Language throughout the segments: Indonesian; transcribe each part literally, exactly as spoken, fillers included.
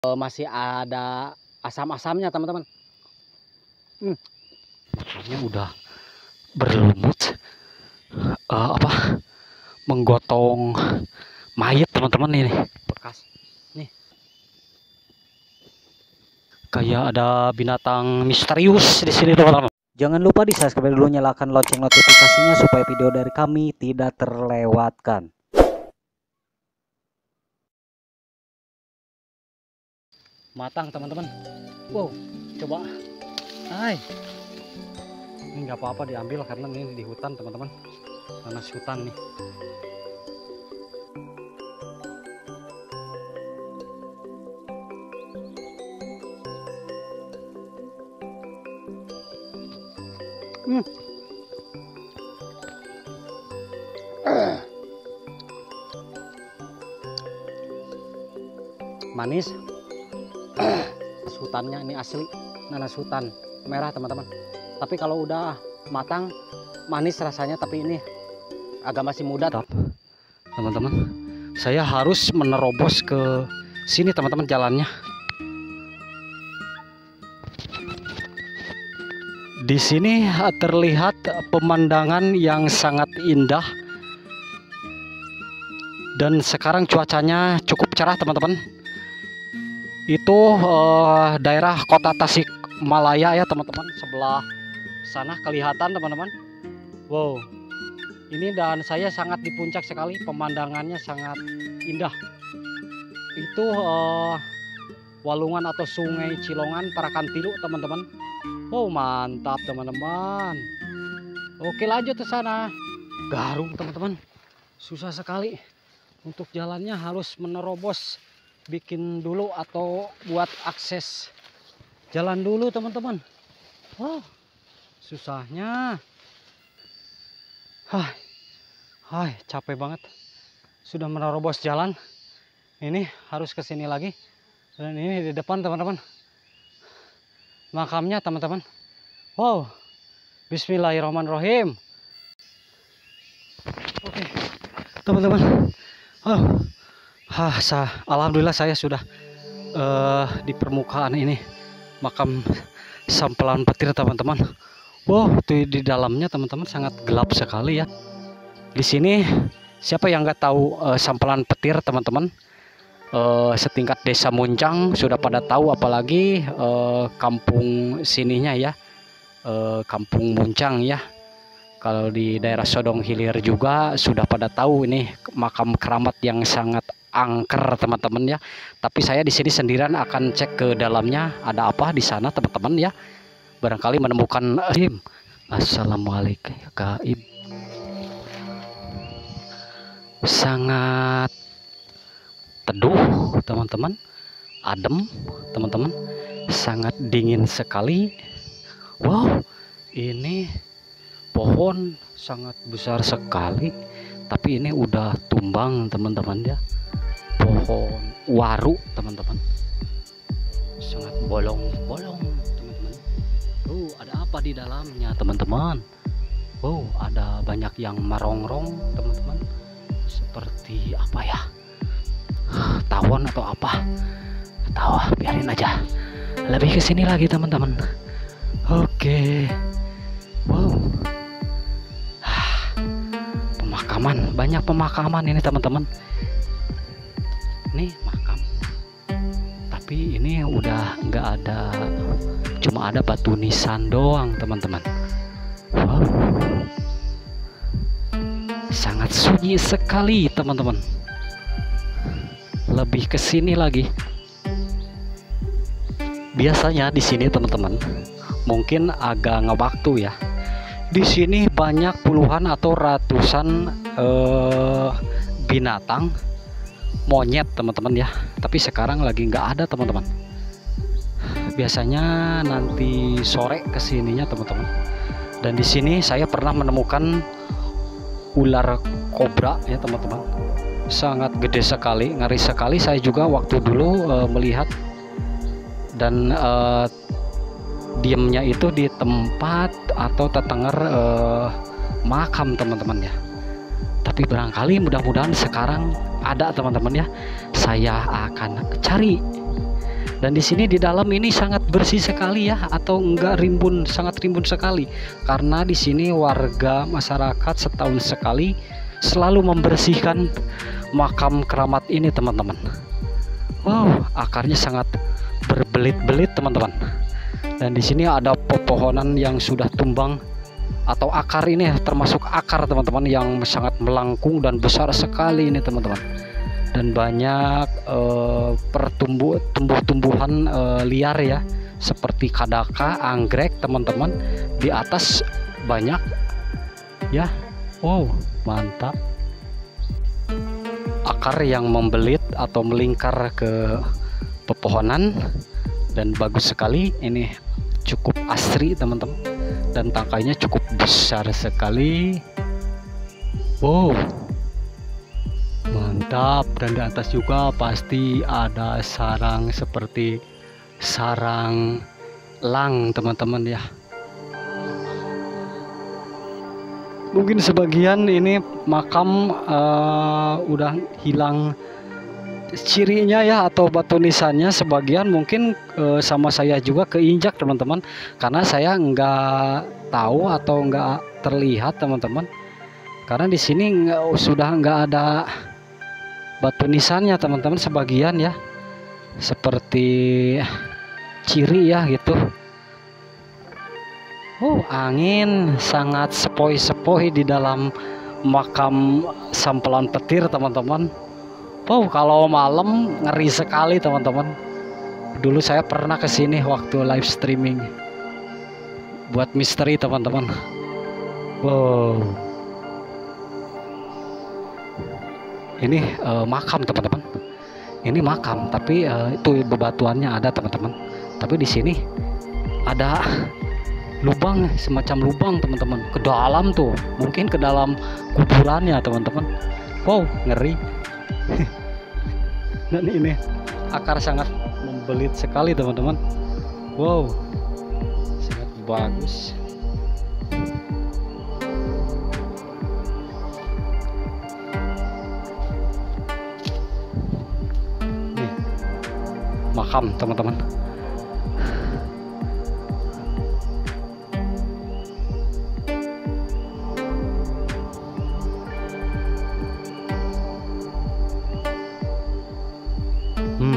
uh, masih ada asam-asamnya teman-teman. Hmm. Makamnya udah berlumut, uh, apa menggotong mayat teman-teman. Ini bekas nih, kayak ada binatang misterius di sini teman-teman. Jangan lupa di subscribe dulu, nyalakan lonceng notifikasinya supaya video dari kami tidak terlewatkan. Matang teman-teman. Wow, coba. Hai. Ini nggak apa-apa diambil karena ini di hutan teman-teman. Nanas hutan nih. Hmm. Uh. Manis. Uh. Hutannya ini asli nanas hutan merah teman-teman. Tapi kalau udah matang manis rasanya, tapi ini agak masih muda teman-teman. Saya harus menerobos ke sini teman-teman jalannya. Di sini terlihat pemandangan yang sangat indah, dan sekarang cuacanya cukup cerah teman-teman. Itu uh, daerah kota Tasikmalaya ya teman-teman, sebelah sana kelihatan teman-teman. Wow, ini dan saya sangat di puncak sekali, pemandangannya sangat indah. Itu uh, walungan atau sungai Cilongan Parakantilu teman-teman. Oh mantap teman-teman. Oke lanjut ke sana. Garum teman-teman. Susah sekali untuk jalannya, harus menerobos, bikin dulu atau buat akses jalan dulu teman-teman. Wow, susahnya. Hai, hai capek banget. Sudah menerobos jalan. Ini harus ke sini lagi. Dan ini di depan teman-teman. Makamnya teman-teman. Wow, bismillahirrahmanirrahim. Oke teman-teman. Oh, ah, sah, alhamdulillah saya sudah uh, di permukaan ini makam Sampelan Petir teman-teman. Wow, di, di dalamnya teman-teman sangat gelap sekali ya. Di sini siapa yang nggak tahu uh, Sampelan Petir teman-teman? Uh, setingkat desa Muncang sudah pada tahu, apalagi uh, kampung sininya ya, uh, kampung Muncang ya. Kalau di daerah Sodong Hilir juga sudah pada tahu ini makam keramat yang sangat angker teman-teman ya. Tapi saya di sini sendirian akan cek ke dalamnya ada apa di sana teman-teman ya. Barangkali menemukan Im. Assalamualaikum gaib. Sangat teduh teman-teman, adem teman-teman, sangat dingin sekali. Wow, ini pohon sangat besar sekali, tapi ini udah tumbang teman-teman ya. Pohon waru teman-teman, sangat bolong-bolong teman-teman. Oh, ada apa di dalamnya teman-teman? Oh, ada banyak yang merongrong teman-teman, seperti apa ya, tawon atau apa, tahu, biarin aja. Lebih ke sini lagi teman-teman. Oke. Wow, pemakaman, banyak pemakaman ini teman-teman. Ini makam, tapi ini udah nggak ada, cuma ada batu nisan doang teman-teman. Wow, sangat sunyi sekali teman-teman. Lebih ke sini lagi. Biasanya di sini teman-teman mungkin agak ngewaktu ya. Di sini banyak puluhan atau ratusan eh, binatang monyet teman-teman ya. Tapi sekarang lagi nggak ada teman-teman. Biasanya nanti sore kesininya teman-teman. Dan di sini saya pernah menemukan ular kobra ya teman-teman. Sangat gede sekali, ngeri sekali. Saya juga waktu dulu uh, melihat, dan uh, diamnya itu di tempat atau tetenger uh, makam teman-teman ya. Tapi barangkali mudah-mudahan sekarang ada teman-teman ya. Saya akan cari Dan di sini di dalam ini sangat bersih sekali ya, atau enggak rimbun, sangat rimbun sekali. Karena di sini warga masyarakat setahun sekali selalu membersihkan makam keramat ini teman-teman. Wow, akarnya sangat berbelit-belit teman-teman. Dan di sini ada pepohonan yang sudah tumbang, atau akar ini termasuk akar teman-teman yang sangat melengkung dan besar sekali ini teman-teman. Dan banyak uh, pertumbuh tumbuh-tumbuhan uh, liar ya, seperti kadaka, anggrek teman-teman. Di atas banyak ya. Wow, mantap. Akar yang membelit atau melingkar ke pepohonan dan bagus sekali. Ini cukup asri teman-teman, dan tangkainya cukup besar sekali. Wow, mantap. Dan di atas juga pasti ada sarang seperti sarang elang teman-teman ya. Mungkin sebagian ini makam uh, udah hilang cirinya ya, atau batu nisannya. Sebagian mungkin uh, sama saya juga keinjak teman-teman, karena saya nggak tahu atau nggak terlihat teman-teman, karena di sini nggak, sudah nggak ada batu nisannya teman-teman. Sebagian ya seperti ciri ya gitu. Oh, angin sangat sepoi-sepoi di dalam makam Sampelan Petir teman-teman. Oh, kalau malam ngeri sekali teman-teman. Dulu saya pernah ke sini waktu live streaming buat misteri teman-teman. Wow, ini uh, makam teman-teman. Ini makam, tapi uh, itu bebatuannya ada teman-teman. Tapi di sini ada lubang, semacam lubang teman-teman, ke dalam tuh, mungkin ke dalam kuburannya teman-teman. Wow, ngeri. Dan ini akar sangat membelit sekali teman-teman. Wow, sangat bagus. Nih, makam teman-teman. Hmm.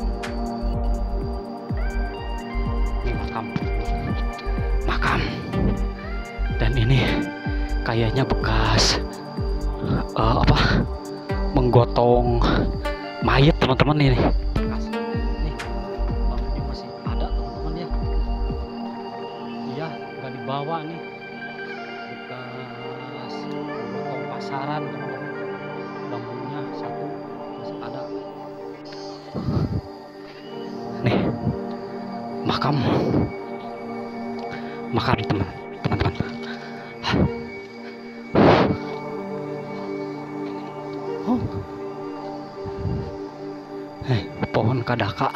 Ini makam, makam, dan ini kayaknya bekas uh, apa menggotong mayat teman-teman. Ini bekas, nih ini masih ada teman-teman ya. Iya, nggak dibawa nih, bekas menggotong pasaran teman-teman. Bambunya satu masih ada. Nih makam, makam teman teman-teman. Oh, eh pohon kadaka.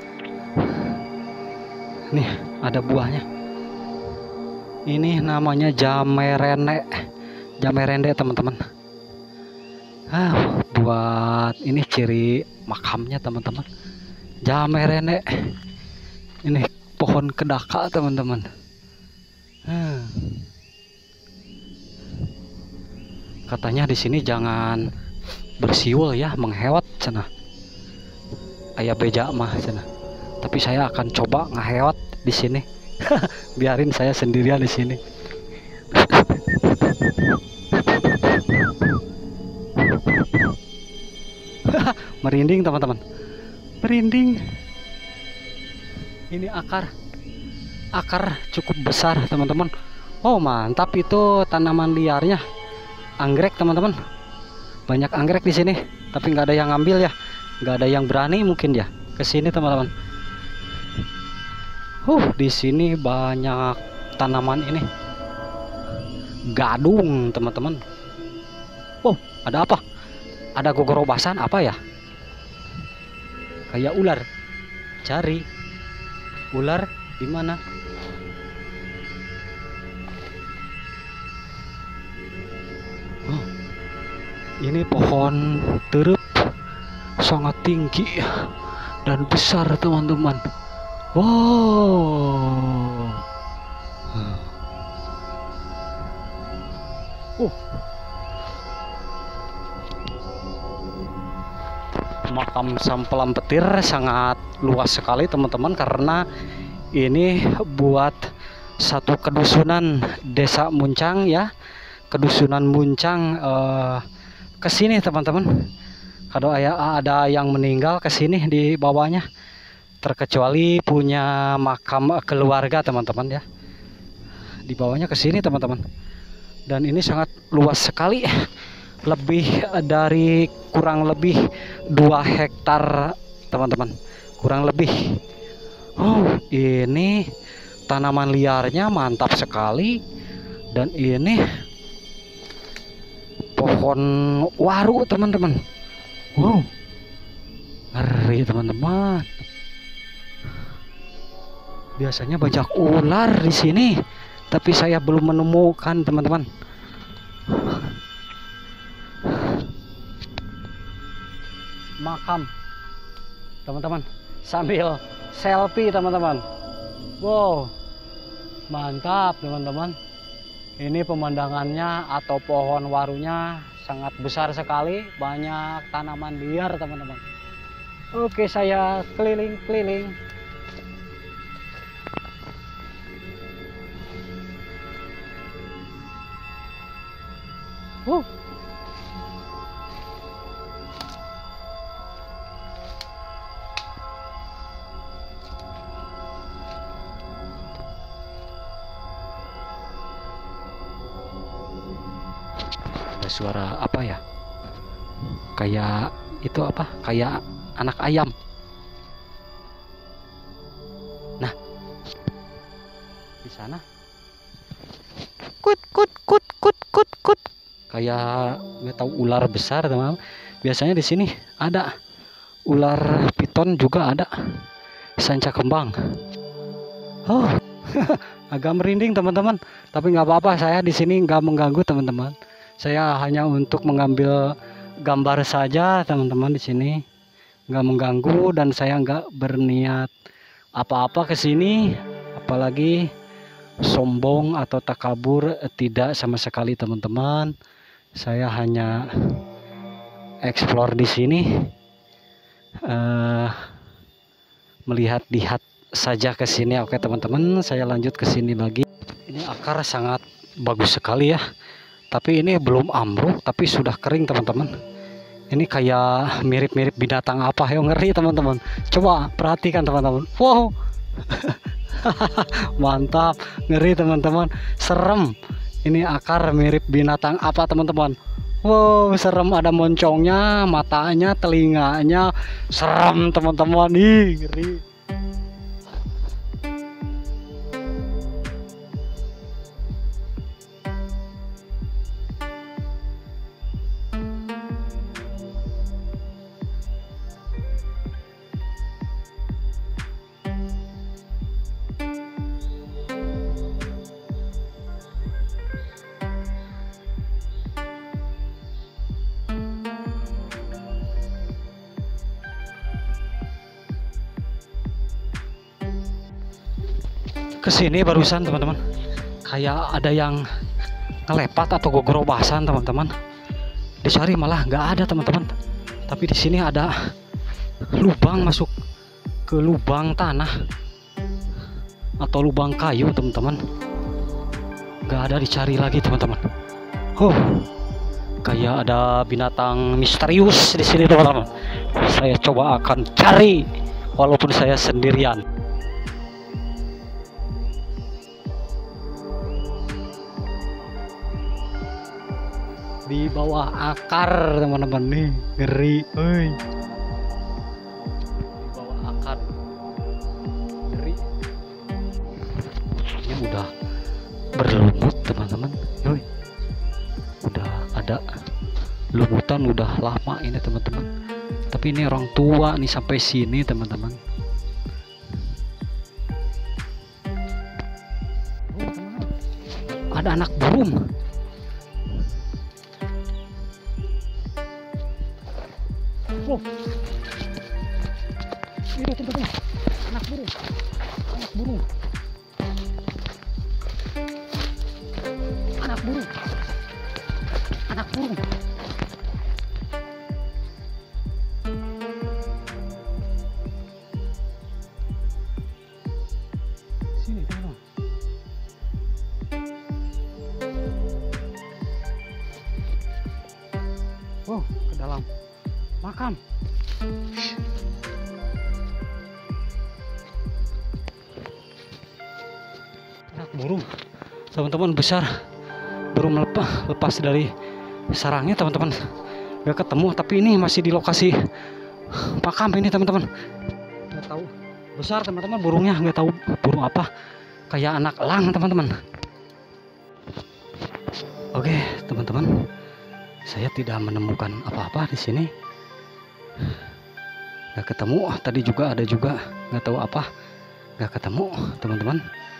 Nih ada buahnya. Ini namanya jamerende, jamerende teman-teman. Ah, buat ini ciri makamnya teman-teman, jamerende. Ini pohon kedaka teman-teman. Hmm. Katanya di sini jangan bersiul ya, menghewat sana. Ayah beja mah sana. Tapi saya akan coba ngehewat di sini. Biarin saya sendirian di sini. Merinding teman-teman, merinding. Ini akar, akar cukup besar teman-teman. Oh mantap, itu tanaman liarnya, anggrek teman-teman. Banyak anggrek di sini, tapi nggak ada yang ngambil ya, nggak ada yang berani mungkin ya ke sini teman-teman. Uh, di sini banyak tanaman ini, gadung teman-teman. Oh, ada apa? Ada gogorobasan apa ya? Kayak ular. Cari ular di mana? Oh, ini pohon terep sangat tinggi, dan besar teman-teman. Wow. Uh. Makam Sampelan Petir sangat luas sekali teman-teman, karena ini buat satu kedusunan Desa Muncang ya, kedusunan Muncang eh, kesini teman-teman. Kalau ada yang meninggal kesini di bawahnya, terkecuali punya makam keluarga teman-teman ya, di bawahnya kesini teman-teman. Dan ini sangat luas sekali, lebih dari kurang lebih dua hektar teman-teman, kurang lebih. Oh, ini tanaman liarnya mantap sekali. Dan ini pohon waru teman-teman. Wow, ngeri teman-teman. Biasanya banyak ular di sini, tapi saya belum menemukan teman-teman. Makam teman-teman, sambil selfie teman-teman. Wow, mantap teman-teman. Ini pemandangannya atau pohon warunya sangat besar sekali, banyak tanaman liar teman-teman. Oke, saya keliling-keliling. Uh. Ada suara apa ya? Kayak itu apa? Kayak anak ayam. Nah, di sana. Kut kut kut kut kut kut. Kayak nggak tahu ular besar teman. Biasanya di sini ada ular piton juga ada, sanca kembang. Oh, agak merinding teman-teman. Tapi nggak apa-apa, saya di sini nggak mengganggu teman-teman. Saya hanya untuk mengambil gambar saja teman-teman di sini, nggak mengganggu, dan saya nggak berniat apa-apa ke sini, apalagi sombong atau takabur, tidak sama sekali teman-teman. Saya hanya explore di sini, uh, melihat-lihat saja ke sini. Oke teman-teman, saya lanjut ke sini lagi. Ini akar sangat bagus sekali ya, tapi ini belum ambruk, tapi sudah kering teman-teman. Ini kayak mirip-mirip binatang apa ya, ngeri teman-teman. Coba perhatikan teman-teman. Wow. Mantap, ngeri teman-teman, serem. Ini akar mirip binatang apa teman-teman? Wow, serem, ada moncongnya, matanya, telinganya, serem teman-teman. Ih, ngeri. Kesini barusan teman-teman, kayak ada yang ngelepat atau gogorobasan teman-teman. Dicari malah nggak ada teman-teman, tapi di sini ada lubang masuk ke lubang tanah atau lubang kayu teman-teman. Nggak ada, dicari lagi teman-teman. Oh, kayak ada binatang misterius di sini teman-teman. Saya coba akan cari walaupun saya sendirian. Di bawah akar teman-teman nih, ngeri. Oi. Di bawah akar, ngeri. Ini udah berlumut teman-teman. Oi. Udah ada lumutan, udah lama ini teman-teman. Tapi ini orang tua nih sampai sini teman-teman. Ada anak burung. burung, anak burung, anak burung, anak burung. Sini teman-teman. Oh, ke dalam makam. Anak burung, teman-teman, besar, burung melepas lepas dari sarangnya teman-teman. Gak ketemu, tapi ini masih di lokasi makam ini teman-teman. Nggak tahu, besar teman-teman burungnya, nggak tahu burung apa, kayak anak elang teman-teman. Oke teman-teman, saya tidak menemukan apa-apa di sini. Nggak ketemu. Tadi juga ada juga, nggak tahu apa, nggak ketemu teman-teman.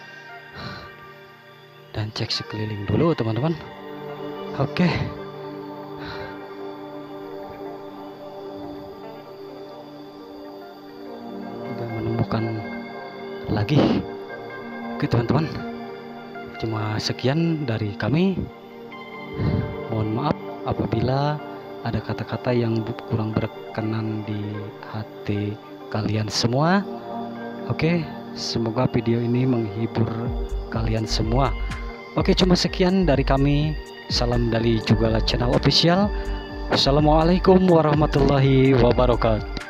Dan cek sekeliling dulu teman-teman. Oke. Tidak menemukan lagi. Oke teman-teman, cuma sekian dari kami. Mohon maaf apabila ada kata-kata yang kurang berkenan di hati kalian semua. Oke, semoga video ini menghibur kalian semua. Oke, cuma sekian dari kami. Salam dari Jugala Channel Official. Wassalamualaikum warahmatullahi wabarakatuh.